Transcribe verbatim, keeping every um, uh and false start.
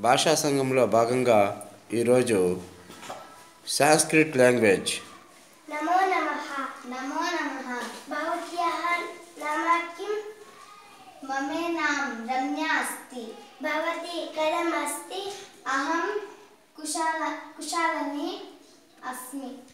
భాషా సంఘంలో భాగంగా ఈరోజు సంస్కృత్ లాంగ్వేజ్. నమో నమః. నమో నమః. భవత్యాః నామ కిం? మమే నామ రమ్య అస్తి. భవతి కథం అస్తి? అహం కుశల కుశలిని అస్మి.